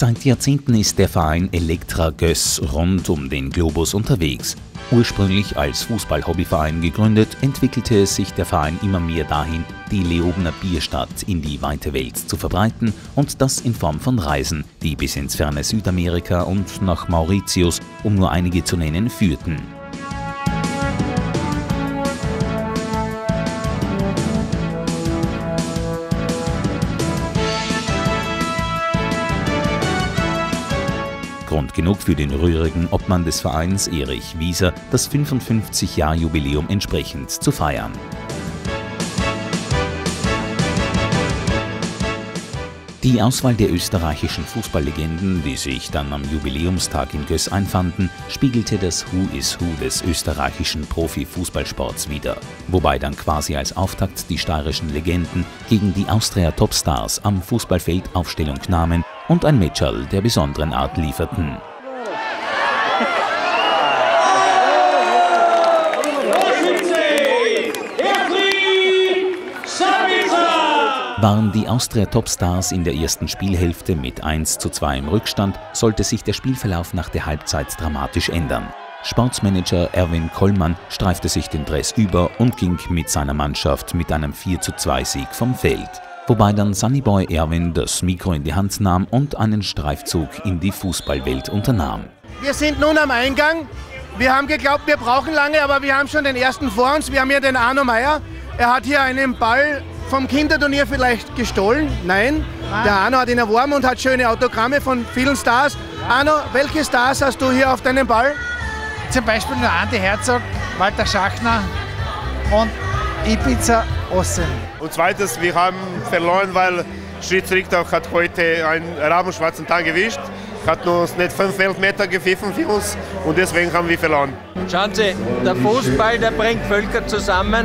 Seit Jahrzehnten ist der Verein Elektra Göß rund um den Globus unterwegs. Ursprünglich als Fußball-Hobbyverein gegründet, entwickelte sich der Verein immer mehr dahin, die Leobener Bierstadt in die weite Welt zu verbreiten, und das in Form von Reisen, die bis ins ferne Südamerika und nach Mauritius, um nur einige zu nennen, führten. Grund genug für den rührigen Obmann des Vereins Erich Wieser, das 55-Jahr-Jubiläum entsprechend zu feiern. Die Auswahl der österreichischen Fußballlegenden, die sich dann am Jubiläumstag in Göß einfanden, spiegelte das Who is Who des österreichischen Profifußballsports wider. Wobei dann quasi als Auftakt die steirischen Legenden gegen die Austria Topstars am Fußballfeld Aufstellung nahmen und ein Matcherl der besonderen Art lieferten. Waren die Austria Topstars in der ersten Spielhälfte mit 1:2 im Rückstand, sollte sich der Spielverlauf nach der Halbzeit dramatisch ändern. Sportsmanager Erwin Kollmann streifte sich den Dress über und ging mit seiner Mannschaft mit einem 4:2 Sieg vom Feld. Wobei dann Sunnyboy Erwin das Mikro in die Hand nahm und einen Streifzug in die Fußballwelt unternahm. Wir sind nun am Eingang. Wir haben geglaubt, wir brauchen lange, aber wir haben schon den ersten vor uns. Wir haben hier den Arno Meyer. Er hat hier einen Ball vom Kinderturnier vielleicht gestohlen? Nein. Der Arno hat ihn erworben und hat schöne Autogramme von vielen Stars. Arno, welche Stars hast du hier auf deinem Ball? Zum Beispiel der Andi Herzog, Walter Schachner und Ibiza Ossen. Und zweitens, wir haben verloren, weil Schiedsrichter hat heute einen rabenschwarzen Tag gewischt. Hat uns nicht 5 Weltmeter gepfiffen für uns und deswegen haben wir verloren. Schauen Sie, der Fußball, der bringt Völker zusammen.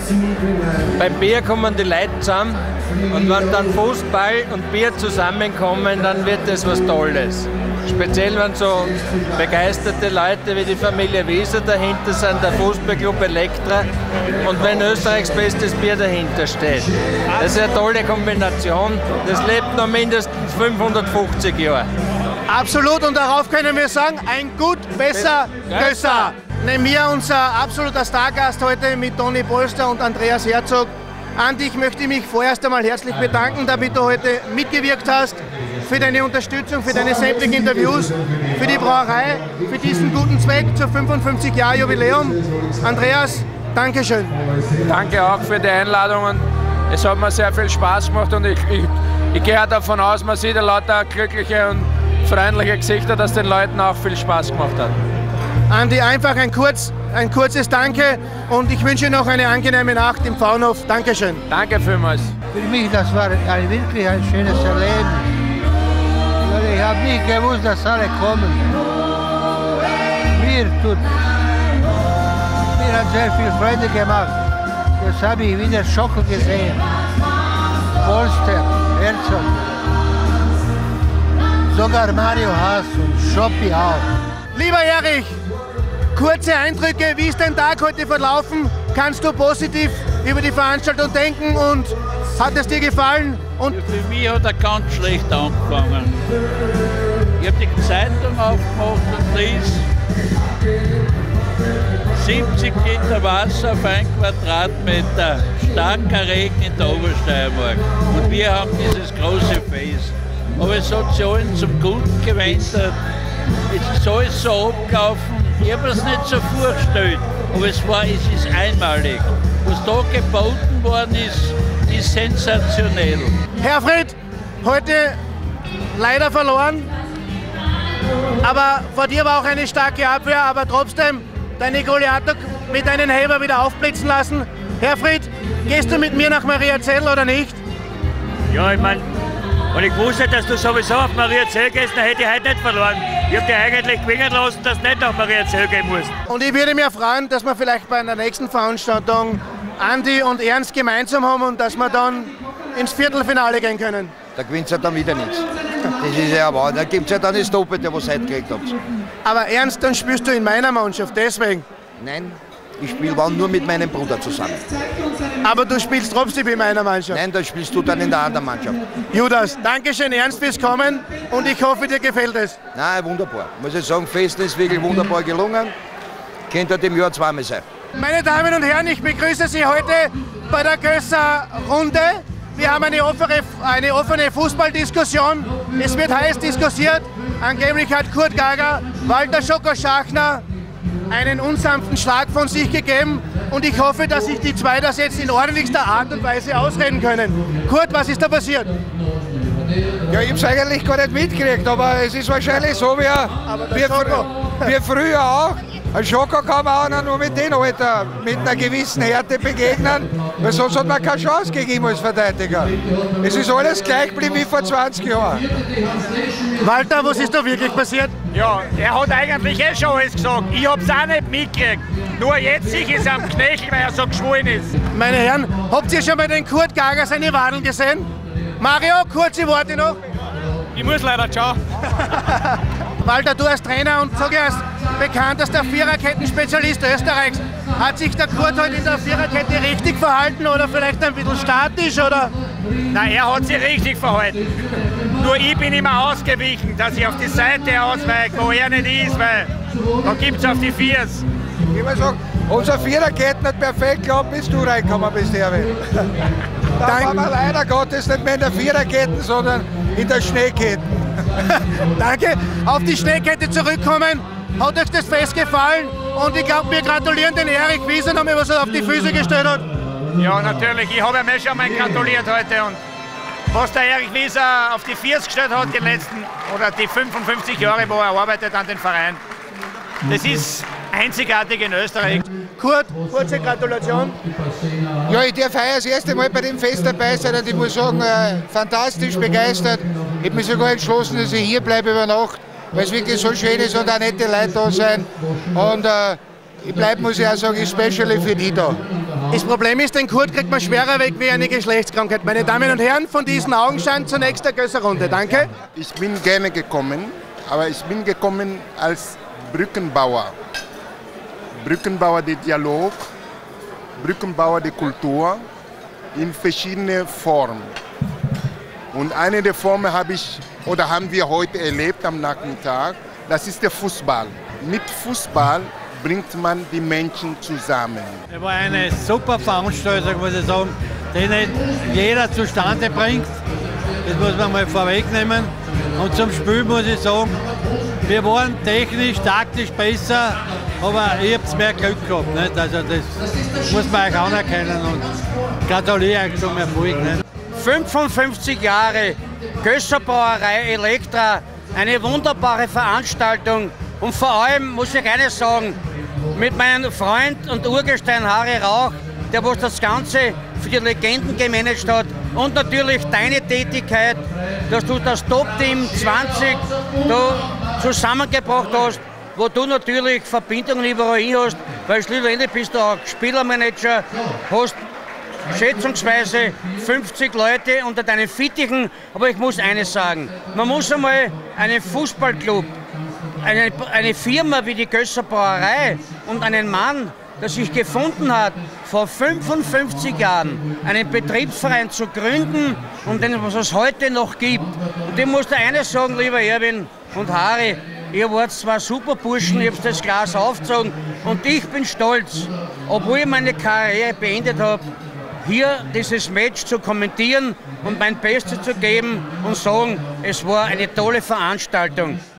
Beim Bier kommen die Leute zusammen und wenn dann Fußball und Bier zusammenkommen, dann wird das was Tolles. Speziell wenn so begeisterte Leute wie die Familie Wieser dahinter sind, der Fußballclub Elektra und wenn Österreichs bestes Bier dahinter steht. Das ist eine tolle Kombination, das lebt noch mindestens 550 Jahre. Absolut, und darauf können wir sagen, ein gut, besser, Gösser. Neben mir unser absoluter Stargast heute mit Toni Polster und Andreas Herzog. Andi, ich möchte mich vorerst einmal herzlich bedanken, damit du heute mitgewirkt hast, für deine Unterstützung, für deine sämtlichen Interviews, für die Brauerei, für diesen guten Zweck zur 55-Jahr-Jubiläum. Andreas, Dankeschön. Danke auch für die Einladung. Und es hat mir sehr viel Spaß gemacht und ich gehe davon aus, man sieht ja lauter glückliche und freundliche Gesichter, dass den Leuten auch viel Spaß gemacht hat. Andi, einfach ein kurzes Danke und ich wünsche noch eine angenehme Nacht im Pfauenhof. Dankeschön. Danke vielmals. Für mich das war wirklich ein schönes Erleben. Ich habe nicht gewusst, dass alle kommen. Mir hat sehr viel Freude gemacht. Jetzt habe ich wieder Schoko gesehen. Polster, Herzog. Sogar Mario Haas und Schoppi auch. Lieber Erich, kurze Eindrücke, wie ist dein Tag heute verlaufen? Kannst du positiv über die Veranstaltung denken und hat es dir gefallen? Und für mich hat er ganz schlecht angefangen. Ich habe die Zeitung aufgemacht und ließ 70 Liter Wasser auf 1 Quadratmeter, starker Regen in der Obersteiermark. Und wir haben dieses große Fest. Aber es hat sich allen zum Guten gewendet. Es ist alles so abgelaufen. Ich habe es nicht so vorgestellt, aber es ist einmalig. Was da geboten worden ist sensationell. Herfried, heute leider verloren, aber vor dir war auch eine starke Abwehr, aber trotzdem deine Goliath mit deinen Heber wieder aufblitzen lassen. Herfried, gehst du mit mir nach Mariazell oder nicht? Ja, ich meine, wenn ich gewusst hätte, dass du sowieso auf Mariazell gehst, dann hätte ich heute nicht verloren. Ich habe dir eigentlich gewinnen lassen, dass du nicht nach Mariazell gehen musst. Und ich würde mich freuen, dass wir vielleicht bei einer nächsten Veranstaltung Andi und Ernst gemeinsam haben und dass wir dann ins Viertelfinale gehen können. Da gewinnt ja dann wieder nichts. Das ist ja wahr. Da gibt es ja dann das Doppelte, was ihr heute gekriegt habt. Aber Ernst, dann spielst du in meiner Mannschaft, deswegen. Nein, Ich spiele nur mit meinem Bruder zusammen. Aber du spielst trotzdem in meiner Mannschaft? Nein, da spielst du dann in der anderen Mannschaft. Judas, danke schön ernst fürs Kommen und ich hoffe, dir gefällt es. Nein, wunderbar. Muss ich sagen, Fest ist wirklich wunderbar gelungen. Könnte im Jahr zweimal sein. Meine Damen und Herren, ich begrüße Sie heute bei der Gösser Runde. Wir haben eine offene Fußballdiskussion. Es wird heiß diskutiert. Angeblich hat Kurt Gager Walter Schoko Schachner einen unsanften Schlag von sich gegeben. Und ich hoffe, dass sich die zwei das jetzt in ordentlichster Art und Weise ausreden können. Kurt, was ist da passiert? Ja, ich habe es eigentlich gar nicht mitgekriegt, aber es ist wahrscheinlich so wie früher auch. Ein Schoko kann man auch nur mit den Alter mit einer gewissen Härte begegnen, weil sonst hat man keine Chance gegen ihn als Verteidiger. Es ist alles gleich geblieben wie vor 20 Jahren. Walter, was ist da wirklich passiert? Ja, er hat eigentlich schon alles gesagt. Ich habe es auch nicht mitgekriegt. Nur jetzt sehe ich es am Knöchel, weil er so geschwollen ist. Meine Herren, habt ihr schon mal den Kurt Gager seine Wadeln gesehen? Mario, kurze Worte noch. Ich muss leider schauen. Walter, du als Trainer und sag ich als bekanntester Viererketten-Spezialist Österreichs, hat sich der Kurt heute in der Viererkette richtig verhalten oder vielleicht ein bisschen statisch? Oder? Nein, er hat sich richtig verhalten. Nur ich bin immer ausgewichen, dass ich auf die Seite ausweiche, wo er nicht ist, weil da gibt es auf die Viers. Ich muss sagen, unser Viererketten hat perfekt geklappt, bis du reingekommen bist, Erwin. Da waren wir leider Gottes nicht mehr in der Viererketten, sondern in der Schneekette. Danke. Auf die Schneekette zurückkommen. Hat euch das Fest gefallen? Und ich glaube, wir gratulieren den Erik Wieser, was er auf die Füße gestellt hat. Ja, natürlich. Ich habe ihm schon mal gratuliert heute. Und was der Erik Wieser auf die Viers gestellt hat, die letzten oder die 55 Jahre, wo er arbeitet an den Verein, das ist einzigartig in Österreich. Kurt, kurze Gratulation. Ja, ich darf heuer das erste Mal bei dem Fest dabei sein und ich muss sagen, fantastisch begeistert. Ich habe mich sogar entschlossen, dass ich hier bleibe über Nacht, weil es wirklich so schön ist und auch nette Leute da sein. Und ich bleibe, muss ich auch sagen, especially für die da. Das Problem ist, den Kurt kriegt man schwerer weg wie eine Geschlechtskrankheit. Meine Damen und Herren, von diesem Augenschein zur nächsten Gösser-Runde. Danke. Ich bin gerne gekommen, aber ich bin gekommen als Brückenbauer. Brückenbauer der Dialog, Brückenbauer der Kultur in verschiedenen Formen. Und eine der Formen haben wir heute erlebt am Nachmittag, das ist der Fußball. Mit Fußball bringt man die Menschen zusammen. Es war eine super Veranstaltung, muss ich sagen, die nicht jeder zustande bringt. Das muss man mal vorwegnehmen. Und zum Spiel muss ich sagen, wir waren technisch, taktisch besser, aber ihr habt mehr Glück gehabt. Nicht? Also das muss man euch anerkennen und gratuliere euch zum Erfolg. Nicht? 55 Jahre Gösser Brauerei Elektra, eine wunderbare Veranstaltung und vor allem muss ich eines sagen, mit meinem Freund und Urgestein Harry Rauch, der was das Ganze für die Legenden gemanagt hat und natürlich deine Tätigkeit, dass du das Top-Team 20 da zusammengebracht hast, wo du natürlich Verbindungen überall hin hast, weil schlussendlich bist du auch Spielermanager, hast schätzungsweise 50 Leute unter deinen Fittichen, aber ich muss eines sagen, man muss einmal einen Fußballclub, eine Firma wie die Gösser Brauerei und einen Mann, der sich gefunden hat, vor 55 Jahren einen Betriebsverein zu gründen und den, was es heute noch gibt. Und ich muss dir eines sagen, lieber Erwin und Harry, ihr wart zwar super Burschen, ihr habt das Glas aufgezogen und ich bin stolz, obwohl ich meine Karriere beendet habe, hier dieses Match zu kommentieren und mein Bestes zu geben und sagen, es war eine tolle Veranstaltung.